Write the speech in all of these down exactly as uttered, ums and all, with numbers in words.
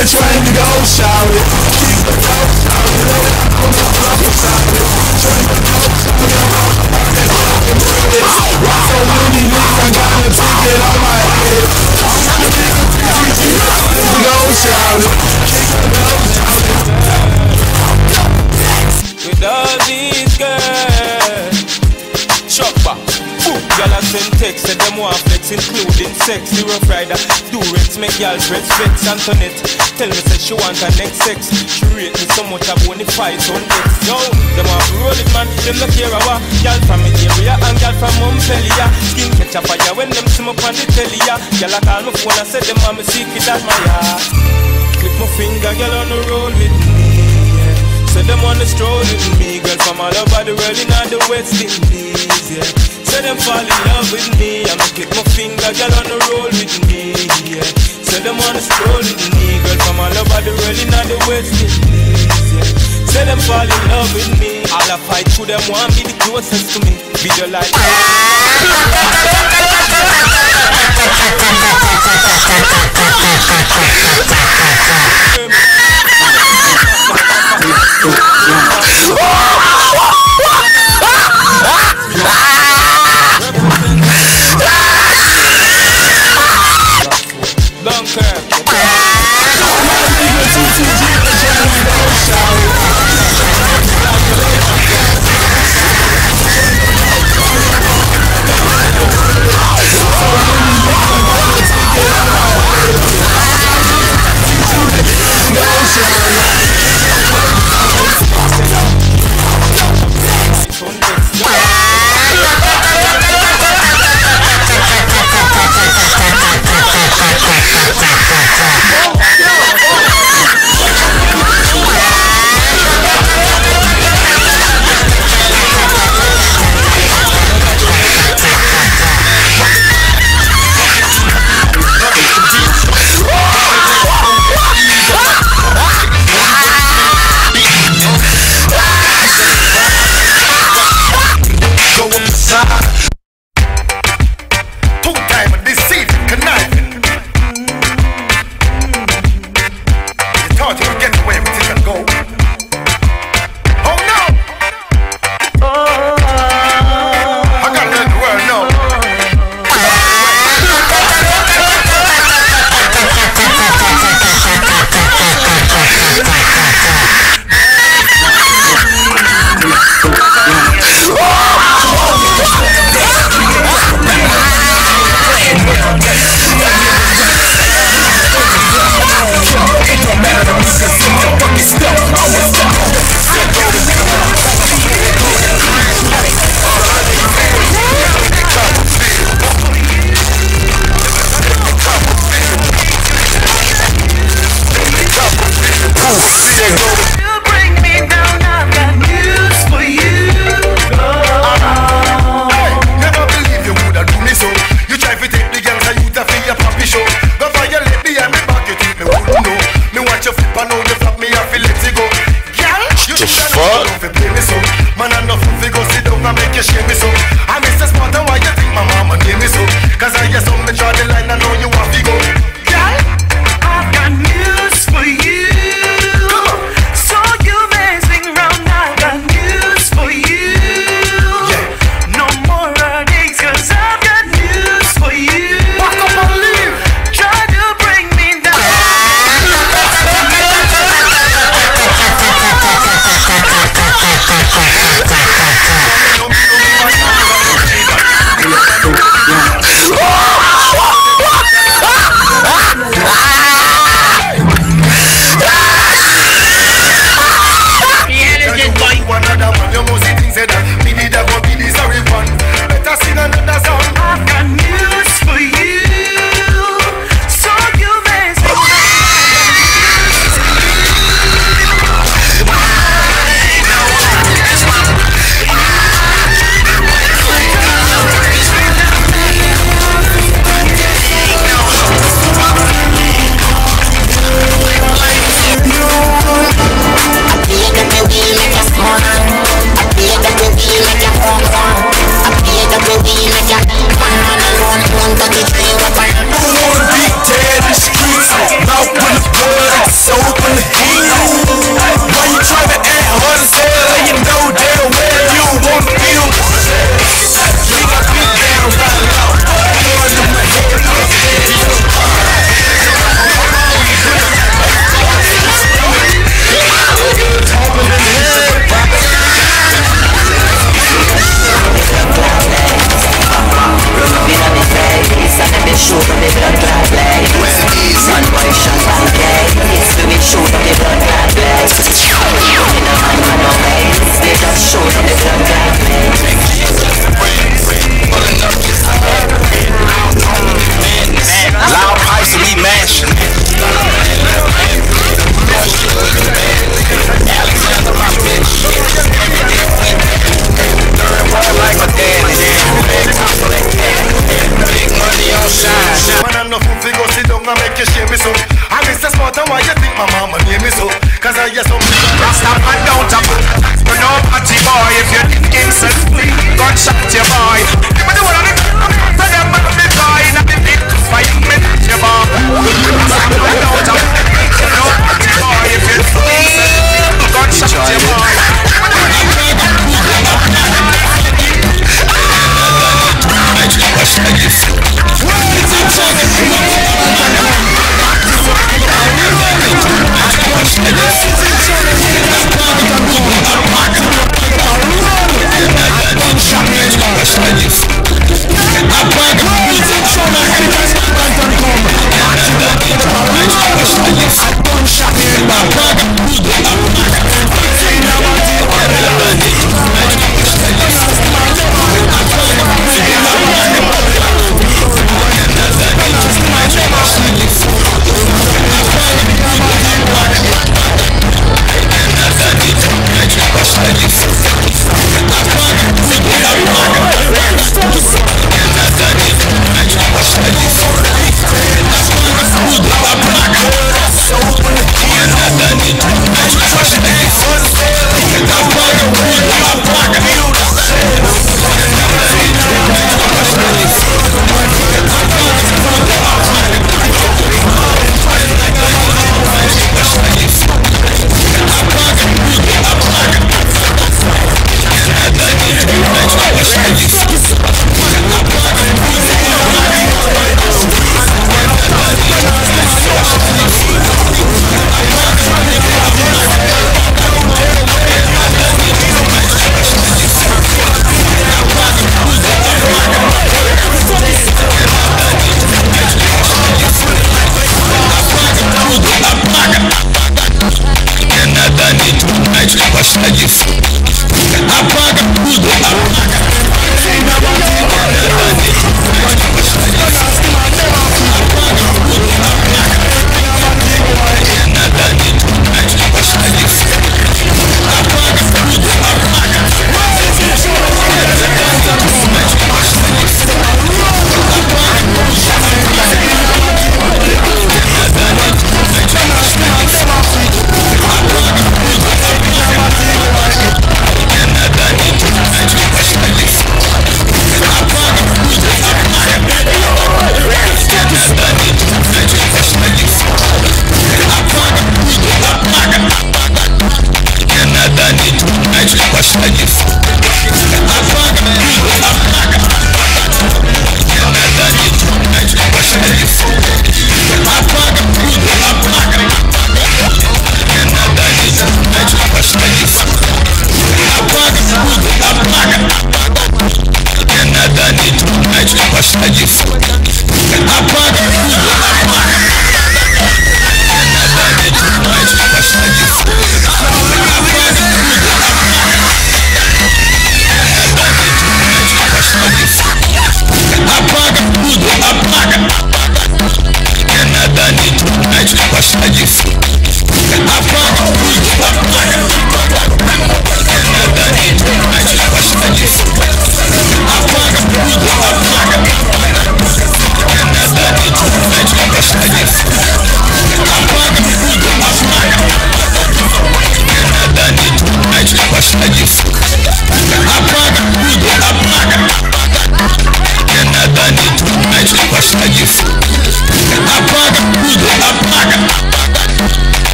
the train to go, shout it. Keep the go, shout it. Let it out on the block, shout it. Train to go, shout it. Rock so many niggas, I got a ticket on my head. Go, shout it. Keep the go, shout it. With all these girls, chop back. Y'all have send text, said them want flex, including sex. The Rough Rider, Durex, make y'all press flex. Antoinette, tell me say she want her next sex. She rate me so much, I want the fight on X. Yo, them want to roll it, man, them look here a walk. Y'all from the area and y'all from Montpellier. Skin catch a fire when them see me on the telly. Y'all a call my phone and say them want me secret at my heart. Click my finger, y'all on the roll with me, yeah. Say them wanna stroll with me, girl from all over the world in all the West Indies, yeah. Say them fall in love with me, I'ma click my finger, girl on the roll with me, yeah. Say them wanna stroll with me, girl from all over the world in all the West Indies, yeah. Say them fall in love with me, all I fight through them want be the closest to me. Video like tongue and make you shame me so. And Mister Smart, and why you think my mama name me so? Cause I hear something. Rasta man down to you know party boy. If you think himself free, gunshot your boy. Give me the one on the so them man be flying and the beat fight me your boy. Rasta man down to you know party boy. If you think himself free, gunshot your boy.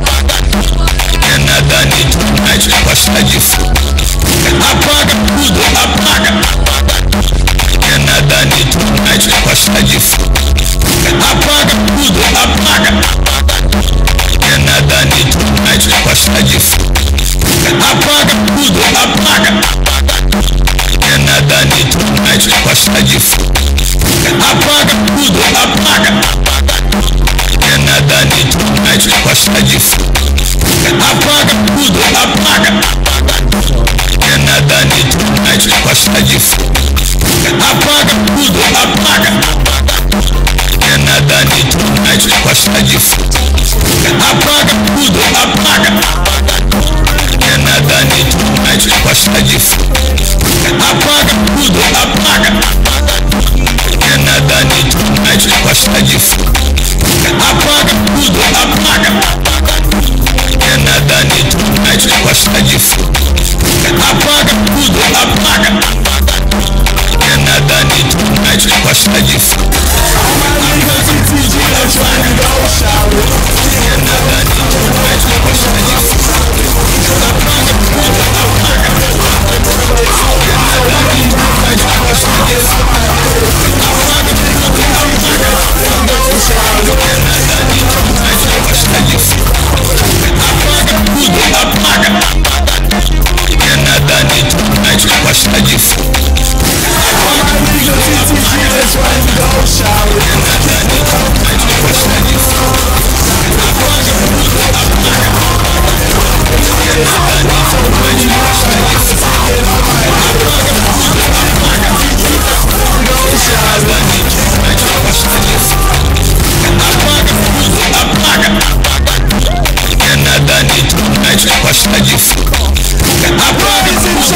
Apaga tudo, apaga. É nada de tonight, gosta de fogo. Apaga tudo, apaga. É nada de tonight, gosta de fogo. Apaga tudo, apaga. É nada de tonight, gosta de fogo. Apaga tudo, apaga. É nada de tonight, gosta de fogo. Apaga tudo, apaga. É nada de tonight, gosta de fogo. Apaga tudo, apaga. É nada de tonight, gosta de fogo. Apaga tudo, apaga. É nada de tonight, gosta de fogo. Apaga tudo, apaga. É nada de tonight, gosta de fogo. É nada de tonight, gosta de fogo. Apaga tudo, apaga. É nada de tonight, gosta de fogo. Apaga tudo, apaga. É nada de tonight, gosta de fogo. Apaga tudo, apaga. É nada de tonight, gosta de fogo. É nada de tonight, gosta de fogo. Apaga tudo,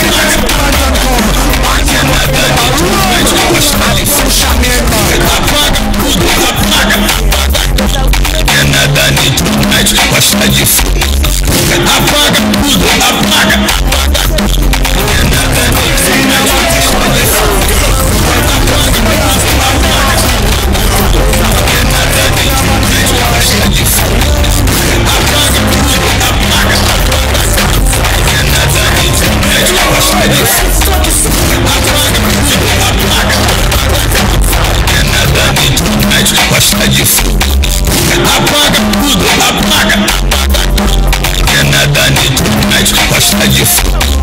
apaga. É nada de tonight, gosta de fogo. Apaga tudo, apaga. É nada de tonight, gosta de fogo. Apaga tudo, apaga. É nada de tonight, gosta de fogo. Apaga tudo, apaga. É nada de tonight, gosta de fogo. Apaga tudo, apaga. É nada de tonight, gosta de fogo. Apaga tudo, apaga. É nada de tonight, gosta de fogo. Apaga tudo, apaga. É nada de tonight, gosta de fogo.